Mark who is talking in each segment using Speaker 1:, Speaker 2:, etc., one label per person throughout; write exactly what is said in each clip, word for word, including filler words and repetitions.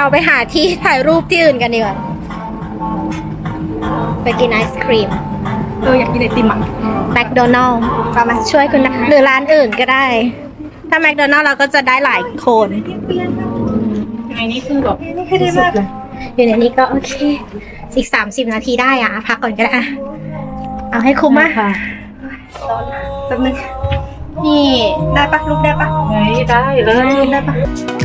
Speaker 1: ไปหาที่ถ่ายรูปที่อื่นกันดีกว่าไปกินไอศครีม
Speaker 2: เอออยากกินไอติมอ่ะ
Speaker 1: แมคโดนัลล์มาช่วยคุณนะหรือร้านอื่นก็ได้ถ้าแมคโดนัลล์เราก็จะได้หลายคน
Speaker 2: ในนี้คือแบบ
Speaker 1: นี่คือดีมากอยู่ในนี้ก็โอเคอีกสามสิบนาทีได้อ่ะพักก่อนก็ได้เอาให้คุ้มมากค่ะแป๊บนึงนี่ได้ปะลูกได้ปะ
Speaker 2: ได้เลย
Speaker 1: ลูกได้ปะ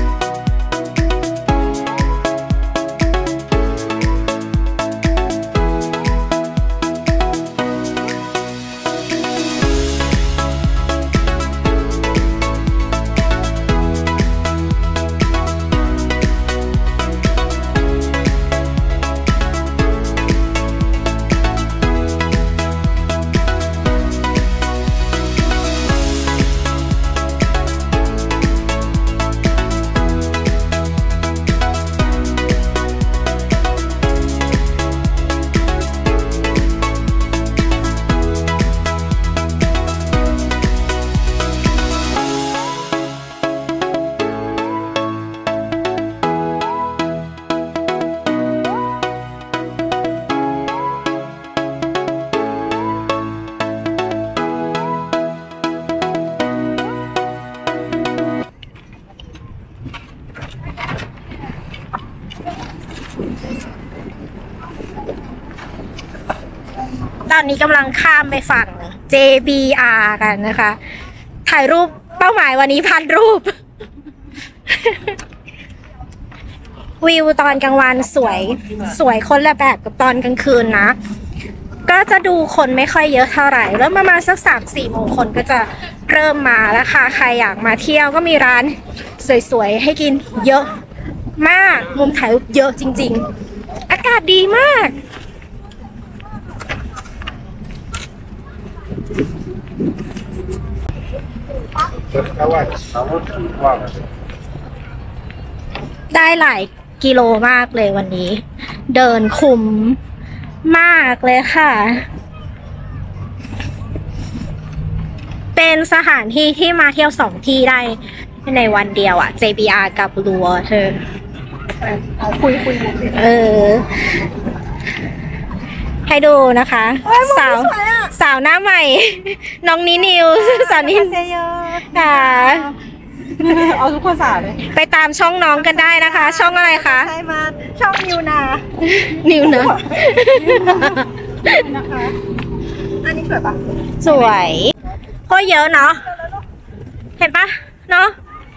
Speaker 1: ตอนนี้กำลังข้ามไปฝั่ง เจ บี อาร์ กันนะคะถ่ายรูปเป้าหมายวันนี้พันรูป วิวตอนกลางวันสวยสวยคนละแบบกับตอนกลางคืนนะก็จะดูคนไม่ค่อยเยอะเท่าไหร่แล้วประมาณสักสามสี่โมงคนก็จะเริ่มมาแล้วค่ะใครอยากมาเที่ยวก็มีร้านสวยๆให้กินเยอะมากมุมถ่ายรูปเยอะจริงๆอากาศดีมากได้หลายกิโลมากเลยวันนี้เดินคุ้มมากเลยค่ะเป็นสถานที่ที่มาเที่ยวสองที่ได้ในวันเดียวอะ เจ บี อาร์ กับ Blue Water
Speaker 2: เอาคุยคุย
Speaker 1: เออให้ดูนะคะสาวสาวหน้าใหม่น้องนินิวสาวนิวค่ะ
Speaker 2: เอาทุกภาษาเลย
Speaker 1: ไปตามช่องน้องกันได้นะคะช่องอะไรคะ
Speaker 2: ใช่มาช่องนิวนา
Speaker 1: นิวนะ
Speaker 2: นะคะอันนี้สวยปะ
Speaker 1: สวยโคตรเยอะเนาะเห็นปะเนาะ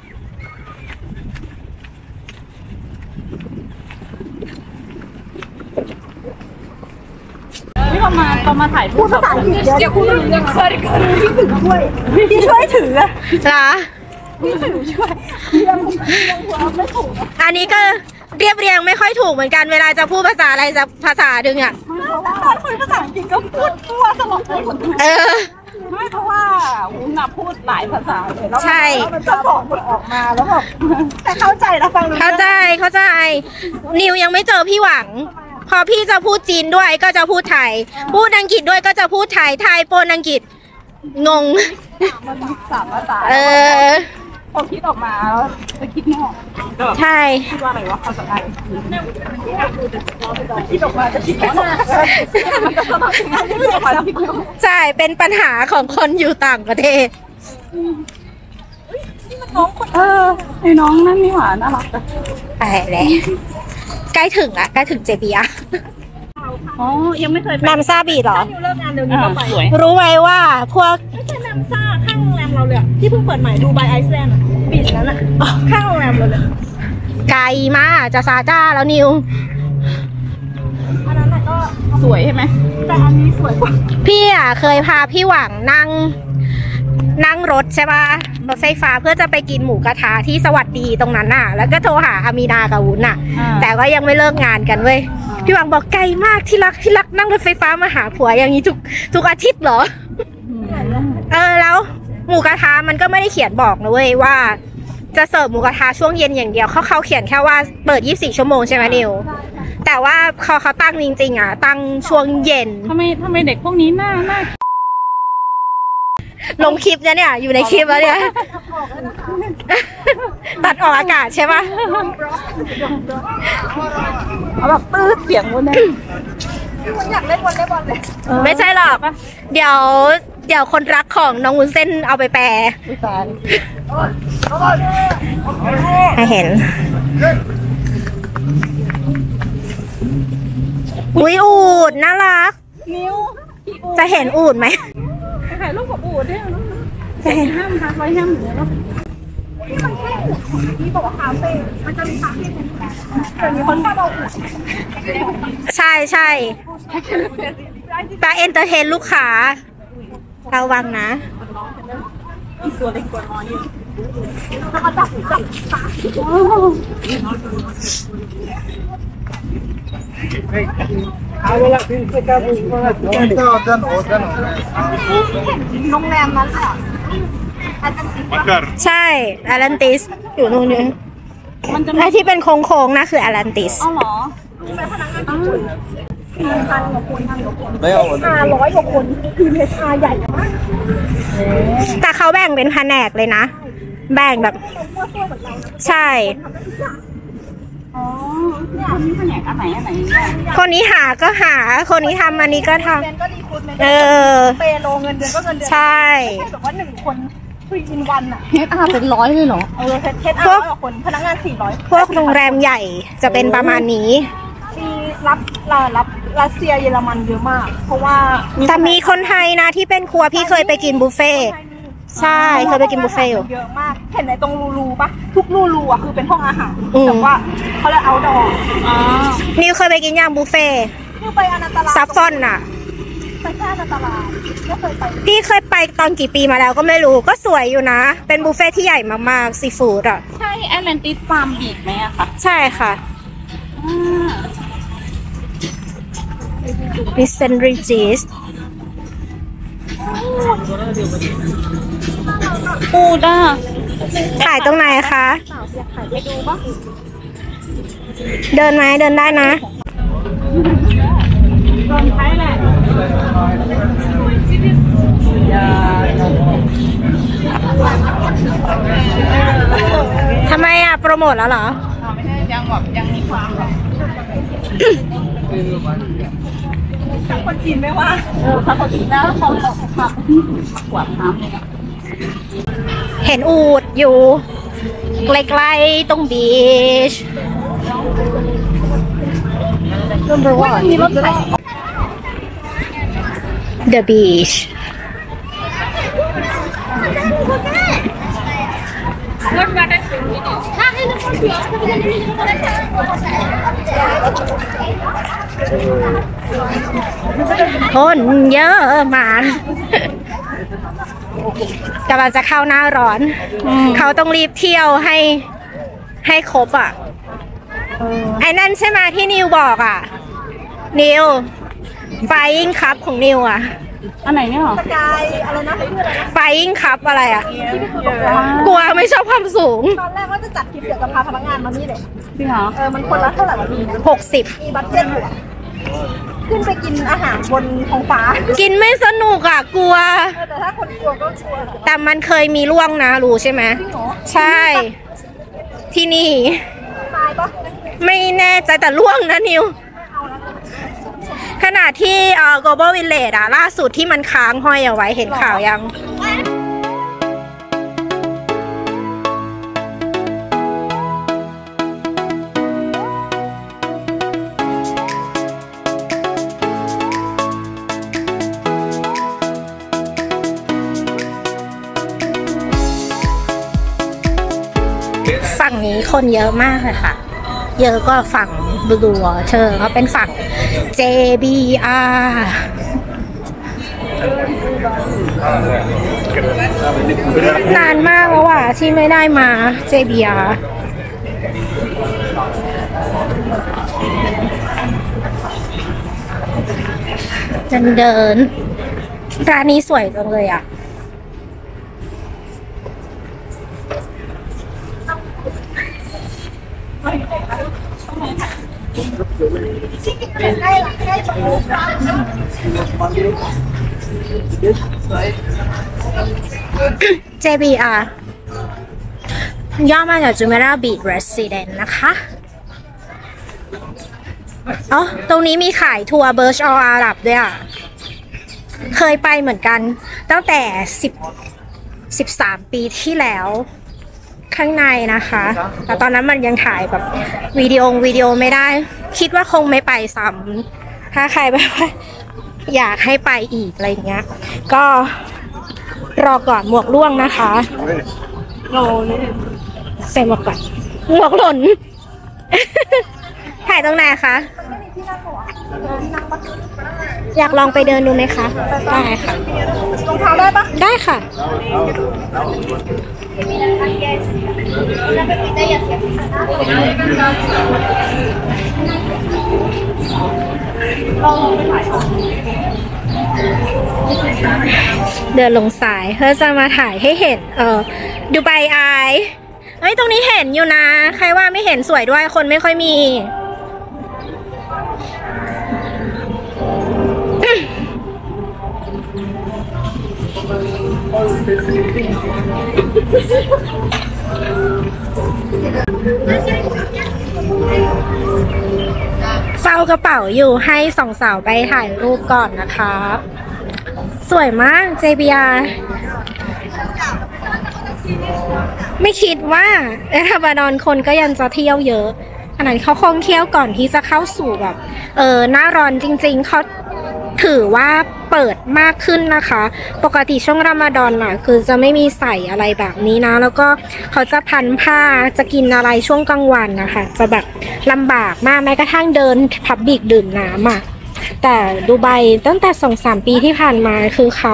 Speaker 2: ที่เขามาเขามาถ่ายรูปภาษาอังกฤษเดี๋ยวคุณยังเซอร์กันพี่ถือช่วยพี่ช่วยถืออะ
Speaker 1: จ้า
Speaker 2: พี่ถือช่วยยังยังหัวไม่ถูก
Speaker 1: อันนี้ก็เรียบเรียงไม่ค่อยถูกเหมือนกันเวลาจะพูดภาษาอะไรจะภาษาดึงอ่ะ
Speaker 2: ตอนคุยภาษาอังกฤษก็พูดตัวสมองพูด
Speaker 1: เออ
Speaker 2: ไม่เพราะว่าวุ้นน่ะพูดหลายภาษาเลยแล้ว
Speaker 1: ใช่
Speaker 2: มันจะบอกมันออกมาแล้วแบบแต่เข้าใจแล้วฟัง
Speaker 1: เข้าใจเข้าใจนิวยังไม่เจอพี่หวังพอพี่จะพูดจีนด้วยก็จะพูดไทยพูดอังกฤษด้วยก็จะพูดไทยไทยปนอังกฤษงง
Speaker 2: มันสามภาษา
Speaker 1: เออ
Speaker 2: พอคิดออกมาแล้วจะคิดไม่ออก
Speaker 1: ใช่
Speaker 2: คิดว่าอะไรวะภาษาไทยคิดออกมาจะคิดไม่ออก
Speaker 1: ใช่เป็นปัญหาของคนอยู่ต่างประเทศ
Speaker 2: น้องเออไอ้น้องนั่นนี่หวานน่ารัก
Speaker 1: ไปเลยใกล้ถึงละใกล้ถึง เจ บี อาร์
Speaker 2: อ๋อยังไม่เคย
Speaker 1: แมมซ่าบีหรอ
Speaker 2: เลิกงานเดี๋ยวนี้ก็ไป
Speaker 1: รู้ไหมว่าพวก
Speaker 2: ไม่ใช่แมมซ่าข้างโรงแรมเราเลยที่เพิ่งเปิดใหม่ดูไบไอซ์แลนด์บีชนั้นอะข้างโรงแรมเราเลย
Speaker 1: ไกลมากจะซาจ้าแล้วนิว
Speaker 2: อันนั้นก็สวยใช่ไหมแต่อันนี้สวยกว่า
Speaker 1: พี่อ่ะเคยพาพี่หวังนั่งนั่งรถใช่ป่ะรถไฟฟ้าเพื่อจะไปกินหมูกระทะที่สวัสดีตรงนั้นน่ะแล้วก็โทรหาอามีนากับวุ้นน่ะแต่ก็ยังไม่เลิกงานกันเว้ยพี่หวังบอกไกลมากที่รักที่รักนั่งรถไฟฟ้ามาหาผัวอย่างนี้ทุกทุกอาทิตย์เหรอเออแล้วหมูกระทะมันก็ไม่ได้เขียนบอกนะเว้ยว่าจะเสิร์ฟหมูกระทะช่วงเย็นอย่างเดียวเขาเขาเขียนแค่ว่าเปิดยี่สิบสี่ชั่วโมงใช่ไหมนิวแต่ว่าเขาเขาตั้งจริงๆอ่ะตั้งช่วงเย็น
Speaker 2: ทำไมทำไมเด็กพวกนี้น่าน่า
Speaker 1: ลงคลิปเนี่ยอยู่ในคลิปแล้วเนี่ยตัดออกอากาศใช่ปะ
Speaker 2: เอาแบบปื๊ดเสียงวันนี้อยากเล่นวอลเลย์บอลเลย
Speaker 1: ไม่ใช่หรอก เดี๋ยวเดี๋ยวคนรักของน้องวุ้นเส้นเอาไปแปลให้เห็น อุ้ยอูดน่ารัก
Speaker 2: นิ้ว
Speaker 1: จะเห็นอูดไหม
Speaker 2: ถ่ายรูปกับอูดด้วยจะเห็นห้ามทักไว้ห้ามอยู่แล้วที่บอกว่าคาเฟ่มันจะมีคาเฟ่เป็นแบบแต่มีคนชอบเอาอูด
Speaker 1: ใช่ใช่ปลาเอนเตอร์เทนลูกค้าระวังนะ
Speaker 2: ตัวเล็กตัวน้อยอยู่โรงแรมนั้นค่ะ
Speaker 1: ใช่แอตแลนติสอยู่นู่นอยู่ไอที่เป็นโค้งๆนะคือแอตแลนติส
Speaker 2: อ๋อเหรอพันกว่าคนพันกว่าคนห้าร้อยกว่าคนคือเมชาใหญ่มาก
Speaker 1: แต่เขาแบ่งเป็นแผนกเลยนะ แบ่งแบบ ใช่
Speaker 2: อ๋อเนี่ยมีแผนกอันไหนอันไหนเนี่ย
Speaker 1: คนนี้หาก็หา คนนี้ทำอันนี้ก็ท
Speaker 2: เดือนก็ดีคุณเม
Speaker 1: ำเออ
Speaker 2: เปโลเงินเดือนก็เงินเดือน
Speaker 1: ใช่
Speaker 2: ไม่ใช่แบบว่าหนึ่งคนฟรีอินวันอะเฮดอาร์เป็นร้อยเลยเหรอเออเฮดเฮดอาร์ร้อยกว่าคนพนักงานสี่ร้อย
Speaker 1: พวกโรงแรมใหญ่จะเป็นประมาณนี้
Speaker 2: มีรับรับรัสเซียเยอรมันเยอะมาก เพราะว่า
Speaker 1: แต่มีคนไทยนะที่เป็นครัวพี่เคยไปกินบุฟเฟ่ต์ใช่เคยไปกินบุฟเฟ่ต์อยู่
Speaker 2: เยอะมากเห็นในตรงรูรูปะทุกรูรูอะคือเป็นห้องอาหาร
Speaker 1: อืม
Speaker 2: แต่ว่าเขาเรียกเอาท์ดอร์อ๋อ
Speaker 1: นิวเคยไปกินย่างบุฟเฟ่ต์
Speaker 2: คือไปอนันตลา
Speaker 1: ซับซอนน่ะ
Speaker 2: ไปแค่อนันตลาไม่เคยไป
Speaker 1: พี่เคยไปตอนกี่ปีมาแล้วก็ไม่รู้ก็สวยอยู่นะ เป็นบุฟเฟ่ที่ใหญ่มากๆซีฟู้ดอ่ะ
Speaker 2: ใช่แอตแลนติสฟาร์มบีชไหมอะคะ
Speaker 1: ใช่ค่ะมีเซนริจิส
Speaker 2: ปูด้า
Speaker 1: ถ่ายตรงไหนคะ
Speaker 2: ถ่ายไปดูปะ
Speaker 1: เดินไหมเดินได้นะ
Speaker 2: ลองใช้แหละ
Speaker 1: ทำไมอ่ะ โปรโมทแล้วเหรอ
Speaker 2: ไม่ใช่ยังแบบยังมีความแบบถ้าคนจีนไม่ว่าเออถ้าคนจีนแล้วเขาเขาผักขวดน้ำเลยนะ
Speaker 1: เห็นอูดอยู่ใกล้ๆตรงบีช
Speaker 2: number one มีรถไฟ
Speaker 1: The beach คนเยอะมากกำลังจะเข้าหน้าร้อน เขาต้องรีบเที่ยวให้ให้ครบอ่ะ ไอ้นั่นใช่ไหมที่นิวบอกอ่ะ นิวไฟยิงคัพของนิวอ่ะ
Speaker 2: อันไหนเนี่ยหรอกายอะไรนะ
Speaker 1: ไฟยิงคัพอะไรอ่ะ
Speaker 2: ที่พี่คือบอกว่าก
Speaker 1: ลัวไม่ชอบความสูง
Speaker 2: ตอนแรกว่าจะจัดทริปเดี๋ยวจะพาพนักงานมานี่เลยจริงเหรอเออมันคนละเท่าไหร่วะพี่
Speaker 1: หกสิบ
Speaker 2: มีบัตเจ็ตอยู่อะขึ้นไปกินอาหารบนท้องฟ้า
Speaker 1: กินไม่สนุกอ่ะ กลัว
Speaker 2: เออแต่ถ้าคนกลัวก็กลัว
Speaker 1: แต่มันเคยมีร่วงนะรู้ใช่ไหม
Speaker 2: จริงเหรอ
Speaker 1: ใช่ ที่นี่
Speaker 2: ตายปะ
Speaker 1: ไม่แน่ใจแต่ร่วงนะนิว ขณะที่เอ่อ global village อะล่าสุดที่มันค้างห้อยเอาไว้เห็นข่าวยัง ฝั่งนี้คนเยอะมากเลยค่ะ เยอะกว่าฝั่งบลูวอเตอร์เขาเป็นฝั่ง เจ บี อาร์ นานมากแล้วอ่ะที่ไม่ได้มา เจ บี อาร์ เดินเดินร้านนี้สวยจังเลยอ่ะ เจ บี อาร์ย่อมาจาก Jumeirah Beach Residence นะคะอ๋อตรงนี้มีขายทัวร์ Burj Al Arab ด้วยอ่ะเคยไปเหมือนกันตั้งแต่สิบ สิบสามปีที่แล้วข้างในนะคะแต่ตอนนั้นมันยังถ่ายแบบวิดีโอวิดีโอไม่ได้คิดว่าคงไม่ไปซ้ำถ้าใครแบบว่าอยากให้ไปอีกอะไรเงี้ยก็รอก่อนหมวกร่วงนะคะโลเลยใส่หมวกก่อนหมวกหล่น ถ่ายตรงไหนคะอยากลองไปเดินดูไหมคะได้ค่ะรองเท้าได้ปะได้ค่ะเดินลงสายเพื่อจะมาถ่ายให้เห็นเออดูไบไอเฮ้ยตรงนี้เห็นอยู่นะใครว่าไม่เห็นสวยด้วยคนไม่ค่อยมีเฝ้ากระเป๋าอยู่ให้สองสาวไปถ่ายรูปก่อนนะคะสวยมาก เจ บี อาร์ ไม่คิดว่าเอลาบานอนคนก็ยังจะเที่ยวเยอะขนาดเขาคงเที่ยวก่อนที่จะเข้าสู่แบบเออหน้าร้อนจริงๆเขาถือว่าเปิดมากขึ้นนะคะปกติช่วงรอมฎอนน่ะคือจะไม่มีใส่อะไรแบบนี้นะแล้วก็เขาจะพันผ้าจะกินอะไรช่วงกลางวันนะคะจะแบบลำบากมากแม้กระทั่งเดินพับบิกดื่มน้ำอ่ะแต่ดูไบตั้งแต่สองสามปีที่ผ่านมาคือเขา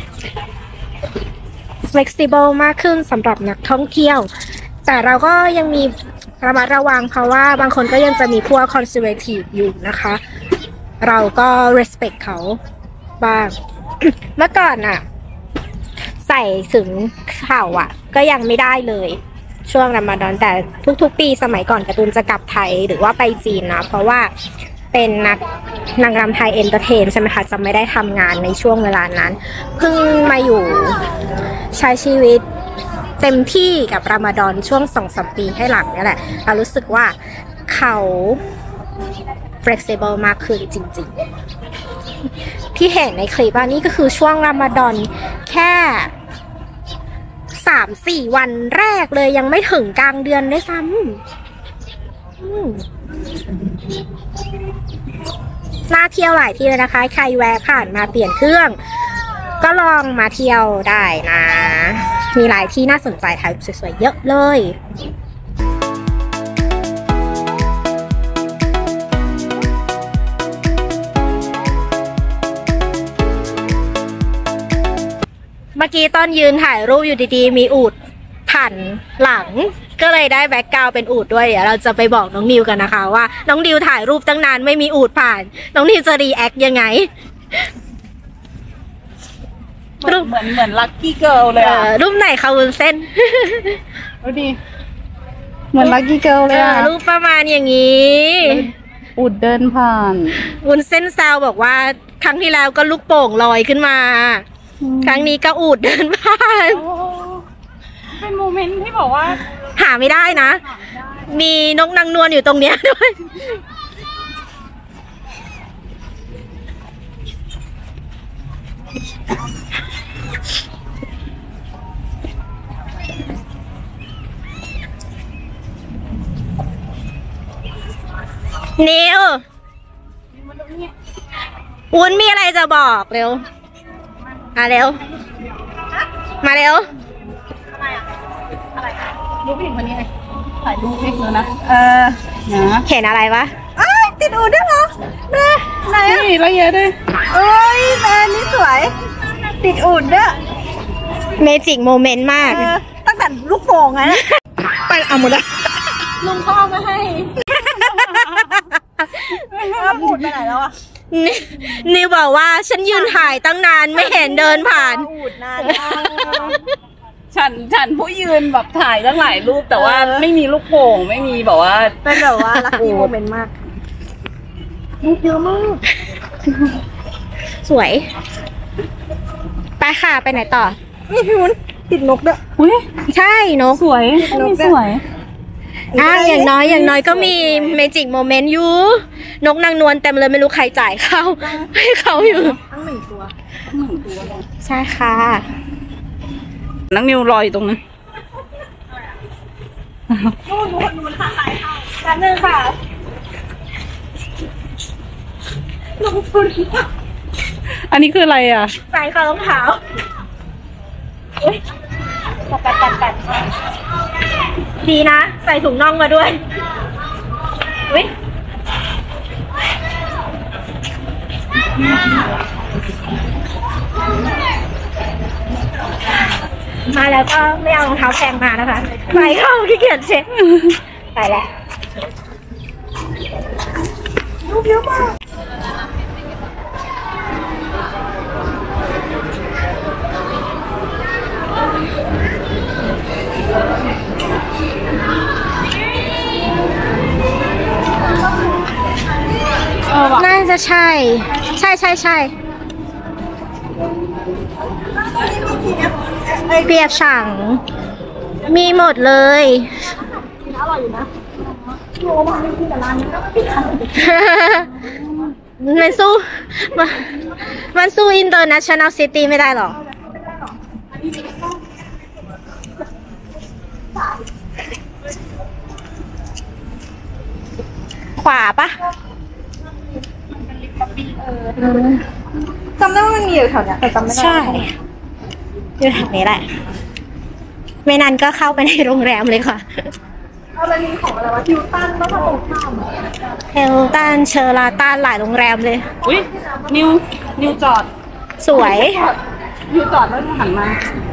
Speaker 1: flexible มากขึ้นสำหรับนักท่องเที่ยวแต่เราก็ยังมีระมัดระวังเพราะว่าบางคนก็ยังจะมีพวก conservative อยู่นะคะเราก็ respect เขาบ้าง เมื่อก่อนอะใส่ถึงเข่าอะก็ยังไม่ได้เลยช่วงรอมฎอนแต่ทุกๆปีสมัยก่อนการ์ตูนจะกลับไทยหรือว่าไปจีนนะเพราะว่าเป็นนักนางรำไทยเอนเตอร์เทนใช่ไหมคะจะไม่ได้ทำงานในช่วงเวลานั้นเพิ่งมาอยู่ใช้ชีวิตเต็มที่กับรอมฎอนช่วงสองสามปีให้หลังนี่แหละเรารู้สึกว่าเขา flexible มากขึ้นจริงๆที่เห็นในคลิปอันนี้ก็คือช่วงรอมฎอนแค่สามสี่วันแรกเลยยังไม่ถึงกลางเดือนด้วยซ้ำน่าเที่ยวหลายที่เลยนะคะใครแวะผ่านมาเปลี่ยนเครื่องก็ลองมาเที่ยวได้นะมีหลายที่น่าสนใจถ่ายสวยๆเยอะเลยเมื่อกี้ตอนยืนถ่ายรูปอยู่ดีๆมีอูฐผ่านหลังก็เลยได้แบ็คกราวด์เป็นอูฐด้วยเดี๋ยวเราจะไปบอกน้องนิวกันนะคะว่าน้องนิวถ่ายรูปตั้งนานไม่มีอูฐผ่านน้องนิวจะรีแอคยังไง
Speaker 2: รูปเหมือนเหมือนลัคกี้เกิร์ลเลยอ่ะ
Speaker 1: รูปไหนคะวุ้นเส้น
Speaker 2: ดูดิเหมือนลัคกี้เกิร์ลเลยอ่ะ
Speaker 1: รูปประมาณอย่างนี้
Speaker 2: อูดเดินผ่าน
Speaker 1: วุ้นเส้นแซวบอกว่าครั้งที่แล้วก็ลูกโป่งลอยขึ้นมาครั้งนี้ก็อูดเดินผ่าน
Speaker 2: เป็นโมเมนต์ที่บอกว่า
Speaker 1: หาไม่ได้นะมีนกนางนวลอยู่ตรงเนี้ยด้วยนิววุ้นมีอะไรจะบอกเร็วมาเร็วมาเร็ว
Speaker 2: อะไรอะอะไรรูปผู้หญิงคนนี้ไงถ่ายรูปให้เธอนะเออนะ
Speaker 1: เห็นอะไรวะ
Speaker 2: อ้าวติดอู่ด้วยเหรอแม่ไหนอ่ะนี่ละเอียดด้วยเอ้ยแม่นี่สวยติดอู่ด้วย
Speaker 1: เมจิกโมเมนต์มาก
Speaker 2: ตั้งแต่ลูกโป่งไงนะ
Speaker 1: ไปเอาหมดเลย
Speaker 2: ลุงพ่อมาให้ว่าหมุดไปไหนแล้วอ่ะ
Speaker 1: นิวบอกว่าฉันยืนถ่ายตั้งนานไม่เห็นเดินผ่าน
Speaker 2: ฉันฉันผู้ยืนแบบถ่ายตั้งหลายรูปแต่ว่าไม่มีลูกโป่งไม่มีแบบว่า
Speaker 1: เป็นแบบว่าลัคกี้โมเมนต์มาก
Speaker 2: รูปเยอะมาก
Speaker 1: สวยไปค่ะไปไหนต่อ
Speaker 2: นี่พี่วุ้นติดนกด้วยอุ้ย
Speaker 1: ใช่นก
Speaker 2: สวยนกสวย
Speaker 1: อ่ะอย่างน้อยอย่างน้อยก็มีเมจิกโมเมนต์อยู่นกนางนวลเต็มเลยไม่รู้ใครจ่ายเข้าให้เขาอยู่
Speaker 2: ทั้งหนึ่งตัวทั้งหนึ่งตัว
Speaker 1: ใช่ค่ะ
Speaker 2: นังนิวรออยู่ตรงนั้นนู่นนู่นนู่นค่ะสายเข้าแป๊บนึงค่ะลงทุนอันนี้คืออะไรอ่ะ
Speaker 1: ใส่เข้ารองเท้าเฮ้ยปัดปัดปัดปัดดีนะใส่ถุงน่องมาด้วยเฮ้ยมาแล้วก็ไม่เอารองเท้าแพงมานะคะใส่เข้าขี้เกียจเช็ดไปแล้วรูปเยอะมากน่าจะใช่ใช่ใช่ใช่เปียกฉังมีหมดเลยอร่อยอยู่นะโอ้มาไม่กินแต่ร้านนี้มันสู้มันสู้อินเตอร์เนชั่นแนลซิตี้ไม่ได้หรอขวาปะ
Speaker 2: จำได้ว่ามันมีอยู่แถวเนี้ยแต่จำไม่ได้
Speaker 1: ใช่อยู่แถวนี้แหละไม่นานก็เข้าไปในโรงแรมเลยค่ะ
Speaker 2: เอาอะไรนี้ของอะไรวะฮิลตันต้องมาตรงข้าม
Speaker 1: เฮลตันเชอราตันหลายโรงแรมเลย
Speaker 2: อุ้ยนิวนิวจอด
Speaker 1: สวย
Speaker 2: นิวจอดแล้วหันมา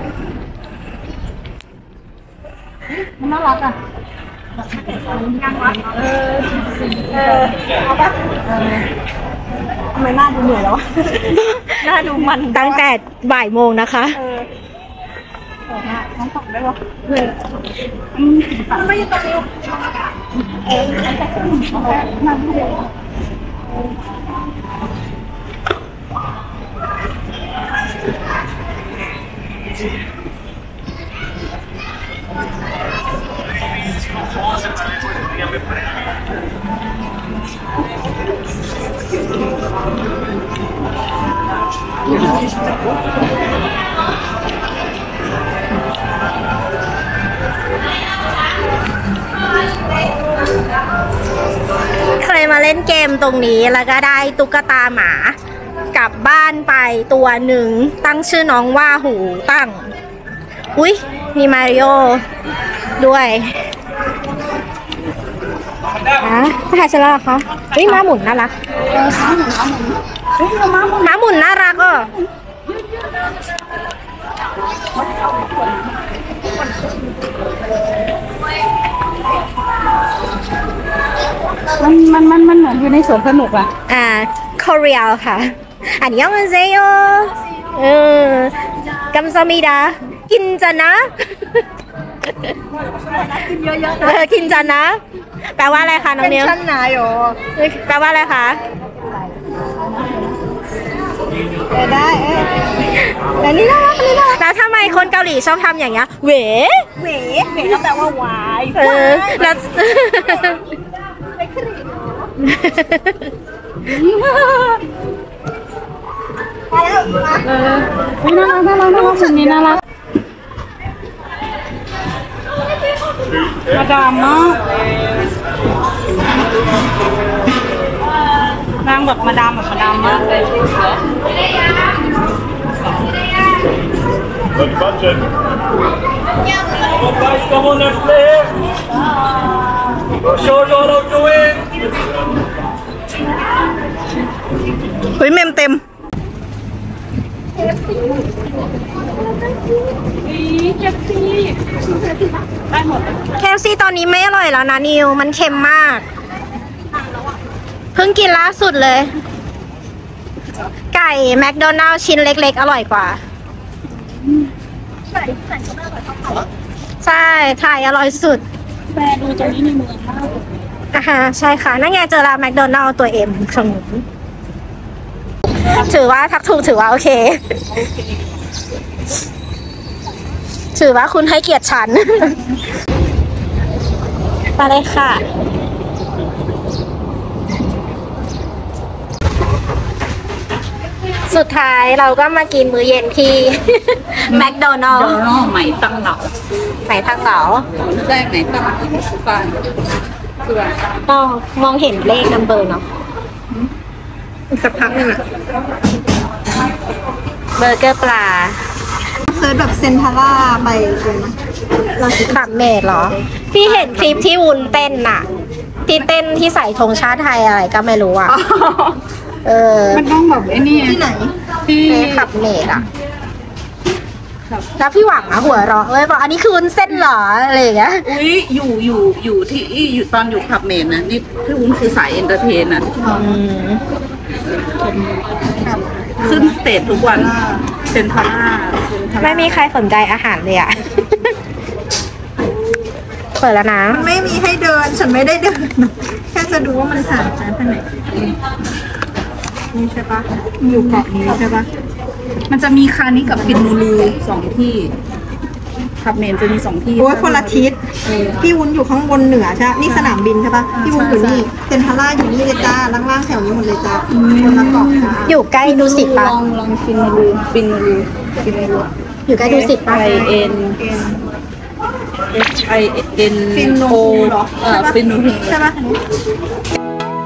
Speaker 2: มันน่ารักอ่ะยังรักเออเออเอาปะทำไมหน้าดูเหนื่อยแล้ววะหน้าดูมัน
Speaker 1: ตั้งแต่บ่ายโมงนะคะ
Speaker 2: เออน้องตกได้ปะเออทำไมยังตกอยู่เออนั่งดู
Speaker 1: เคยมาเล่นเกมตรงนี้แล้วก็ได้ตุ๊กตาหมากลับบ้านไปตัวหนึ่งตั้งชื่อน้องว่าหูตั้งอุ๊ยมีมาริโอด้วยอ่ะถ่ายเสร็จแล้วเหรอคะอุ๊ยม้าหมุนน่ารักม้าหมุนน่ารักอ่ะ
Speaker 2: มันมันมันมันเหมือนอยู่ในสวนสนุกอะ
Speaker 1: อ่าคอเรียค่ะอันยังมันเซโยเออกัมซามิดากินจันนะ
Speaker 2: กินเยอะๆ
Speaker 1: นะกินจันนะแปลว่าอะไรคะน้องนิ้ว
Speaker 2: เป็นชั้นไหนอ๋อ
Speaker 1: แปลว่าอะไรคะ
Speaker 2: เออได้เออแต่นี่น่ารักนี่น่ารัก
Speaker 1: แล้วทำไมคนเกาหลีชอบทำอย่างเงี้ยเว๋
Speaker 2: เว๋เว๋ก็แปลว่าวาย
Speaker 1: เออแล้ว
Speaker 2: เออน่ารักน่ารักน่ารักคนนี้น่ารักมาดามเนาะนางแบบมาดามแบบมาดามมากเลย
Speaker 3: Good budget. Come on, guys, come on, let's play. Show what I'm doing.
Speaker 2: เฮ้ยเมมเต็มเคฟซีได้หมด
Speaker 1: เคฟซีตอนนี้ไม่อร่อยแล้วนะนิวมันเค็มมากเพิ่งกินล่าสุดเลยไก่แมคโดนัลด์ชิ้นเล็กๆอร่อยกว่าใช่ไข่อร่อยสุด
Speaker 2: แปรดูตรงนี้ในเมืองมาก
Speaker 1: อ่าฮะใช่ค่ะนั่นไงเจอร้านแมคโดนัลด์ตัวเอ็มขนมถือว่าทักถูกถือว่าโอเคถือว่าคุณให้เกียรติฉัน ไปเลยค่ะ สุดท้ายเราก็มากินมื้อเย็นที่ แมคโดนัลล์
Speaker 2: น้องใหม่ตั้งเหล่า
Speaker 1: ไหนทางเหลา
Speaker 2: แจ้งไหนตั้งฟังคือว่า
Speaker 1: อ๋อมองเห็นเลขนัมเบอร์เนาะ
Speaker 2: อีกสักพักนึงอะ
Speaker 1: เบอร์เกอร์ปลา
Speaker 2: เซิร์ชแบบเซนทาร่าไปเลยนะ
Speaker 1: เราคิดขับเมดเหรอ พี่เห็นคลิปที่วุ้นเต้นน่ะ ที่เต้นที่ใส่ธงชาติไทยอะไรก็ไม่รู้อ่ะ เออ
Speaker 2: มันต้องแบบไอ้นี่ที่ไหนที่
Speaker 1: เมขับเมดอ่ะ แล้วพี่หวังอะหัวเราะเว้ยบอกอันนี้คือวุ้นเส้นเหรออะไรอย่างเงี้ย
Speaker 4: อุ้ยอยู่อยู่อยู่ที่อยู่ตอนอยู่ขับเมนนะนี่พี่วุ้นคือสายเอนเตอร์เทนนะขึ้นสเตจทุกวันเซนทาร่าเซนทาร่า
Speaker 1: ไม่มีใครสนใจอาหารเลยอะ เปิดแล้วนะ
Speaker 2: มันไม่มีให้เดินฉันไม่ได้เดินแค่จะดูว่ามันห่างจากที่ไหนนี่ใช่ปะอยู่เกาะนี้ใช่ปะ
Speaker 4: มันจะมีคานิกับฟินนูรูสองที่ขับเมนจะมีสองที่
Speaker 2: โอ้ยคนละทิศพี่วุ้นอยู่ข้างบนเหนือใช่ปะนี่สนามบินใช่ปะพี่วุ้นอยู่นี่เซนทาร่าอยู่นี่เลยจ้าล่างๆแถวนี้หมดเลยจ้าคนละเกาะจ้า
Speaker 1: อยู่ใกล้ดูสิตปะ
Speaker 4: ลองลองฟินนูรูฟินนูรูฟินนูรู
Speaker 1: อยู่ใกล้ดูสิตปะ
Speaker 4: ไอเอ็น ไอเอ็น
Speaker 2: ฟินโน
Speaker 4: โอ
Speaker 2: เหรอ
Speaker 4: เออฟินนูรู
Speaker 2: ใช่ปะอันนี้